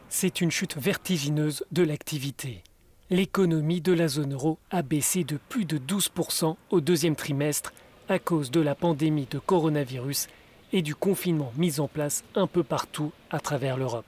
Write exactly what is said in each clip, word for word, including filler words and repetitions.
C'est une chute vertigineuse de l'activité. L'économie de la zone euro a baissé de plus de douze pour cent au deuxième trimestre à cause de la pandémie de coronavirus et du confinement mis en place un peu partout à travers l'Europe.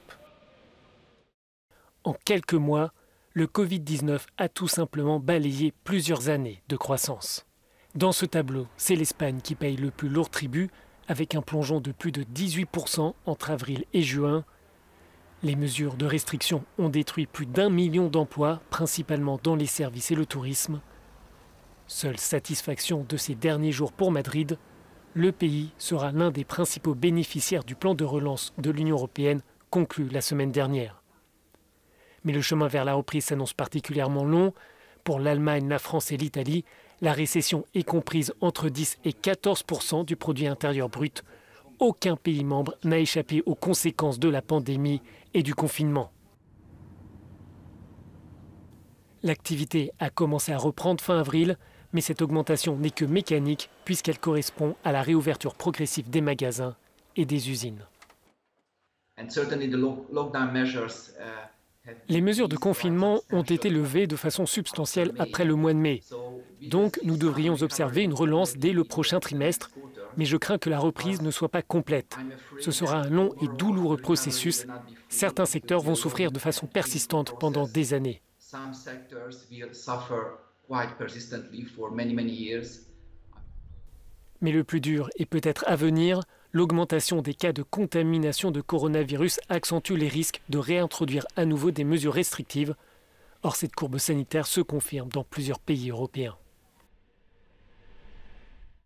En quelques mois, le Covid dix-neuf a tout simplement balayé plusieurs années de croissance. Dans ce tableau, c'est l'Espagne qui paye le plus lourd tribut, avec un plongeon de plus de dix-huit pour cent entre avril et juin. Les mesures de restriction ont détruit plus d'un million d'emplois, principalement dans les services et le tourisme. Seule satisfaction de ces derniers jours pour Madrid, le pays sera l'un des principaux bénéficiaires du plan de relance de l'Union européenne conclu la semaine dernière. Mais le chemin vers la reprise s'annonce particulièrement long. Pour l'Allemagne, la France et l'Italie, la récession est comprise entre dix et quatorze pour cent du produit intérieur brut. Aucun pays membre n'a échappé aux conséquences de la pandémie et du confinement. L'activité a commencé à reprendre fin avril, mais cette augmentation n'est que mécanique puisqu'elle correspond à la réouverture progressive des magasins et des usines. Les mesures de confinement ont été levées de façon substantielle après le mois de mai. Donc, nous devrions observer une relance dès le prochain trimestre, mais je crains que la reprise ne soit pas complète. Ce sera un long et douloureux processus. Certains secteurs vont souffrir de façon persistante pendant des années. Mais le plus dur est peut-être à venir. L'augmentation des cas de contamination de coronavirus accentue les risques de réintroduire à nouveau des mesures restrictives. Or, cette courbe sanitaire se confirme dans plusieurs pays européens.